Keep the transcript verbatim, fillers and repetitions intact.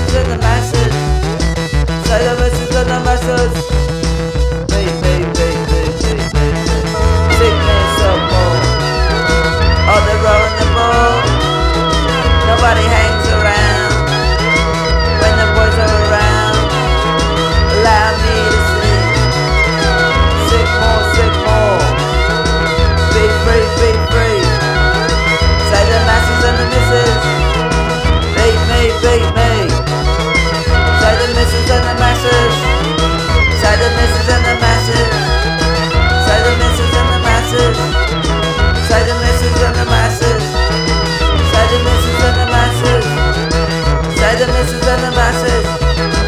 missus and the masses. Say the missus and the masses. Me, me, me, me, me, me, me. Sing me some more. Oh, they're rolling the ball. Nobody hangs around when the boys are around. Allow me to sing. Sing more, sing more. Be free, be free. Say the masses and the missus. Beat me, beat me. Say the missus and the masses. Say the missus and the masses. Say the missus and the masses. Say the missus and the masses. Say the missus and the masses. Say the missus and the masses.